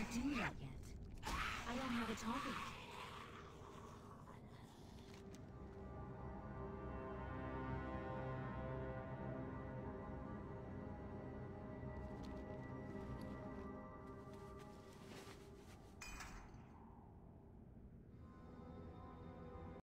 do that yet. I don't have a target.